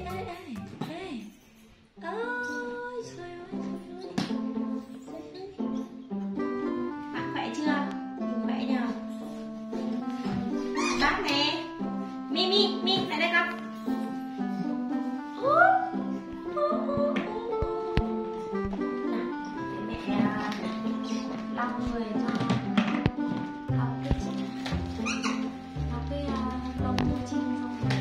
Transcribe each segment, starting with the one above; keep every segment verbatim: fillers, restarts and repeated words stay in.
ê, ê, ê. Ôi, trời ơi, trời ơi. Bạn khỏe chưa? Mình khỏe nhờ. Bác nè. Mi, Mi, Mi, lại đây con. Nào, để mẹ lau người cho. Lau cái lau cái lông chim xong rồi.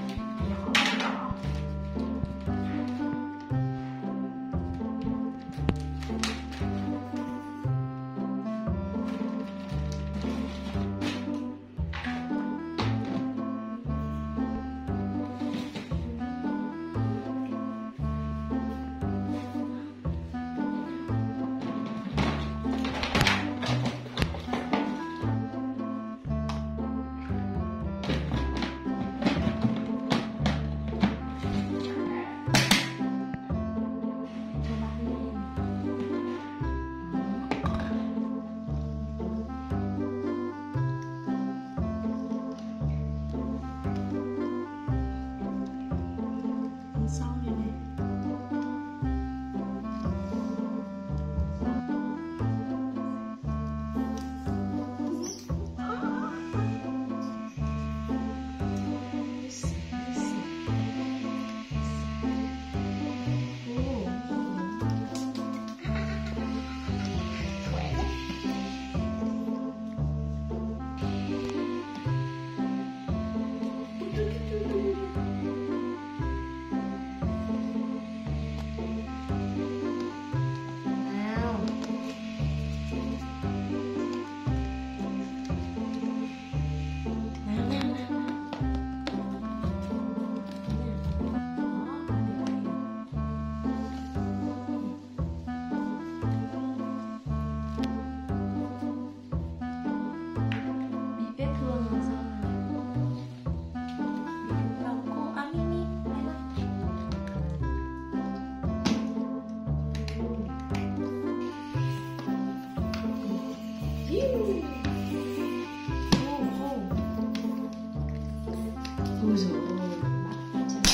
Ôi dồi ôi, bạn chân.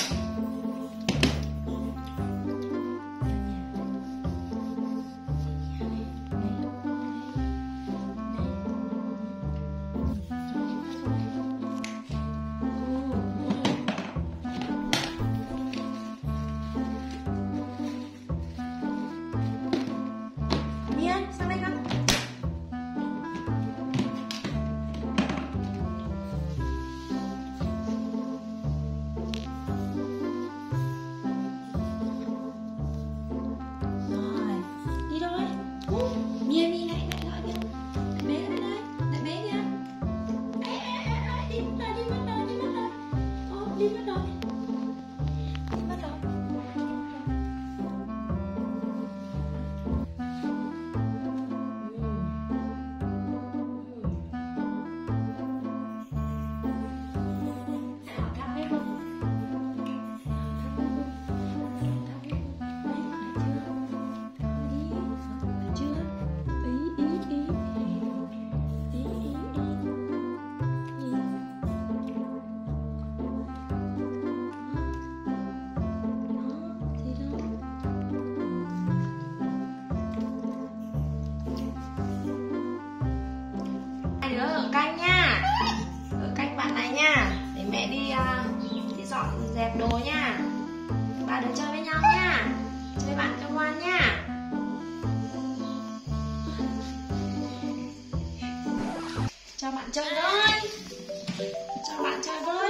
Miên, sang đây con. Mia Mi này, lại gọi kìa. Bé lại đây, lại bé kìa. Ê, ê, ê, đi mất rồi, đi mất rồi, đi mất rồi. Ô, đi mất rồi. Đi mất rồi. Ở canh nha, ở canh bạn này nha, để mẹ đi uh, đi dọn dẹp đồ nha. Ba đứa chơi với nhau nha, chơi bạn cho ngoan nha. Cho bạn chơi với, cho bạn chơi với.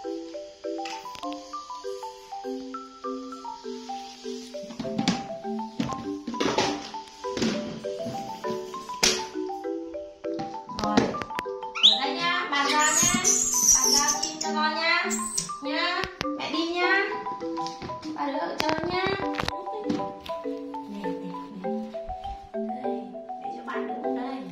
Con nha, nha, mẹ đi nha, ba đứa ở chơi nha. Nè, nè, nè, đây, để cho bạn đứng ở đây.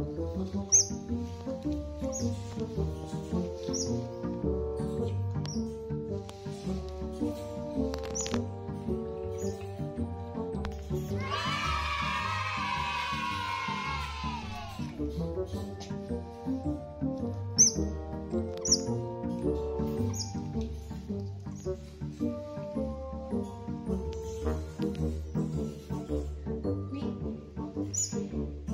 Đi.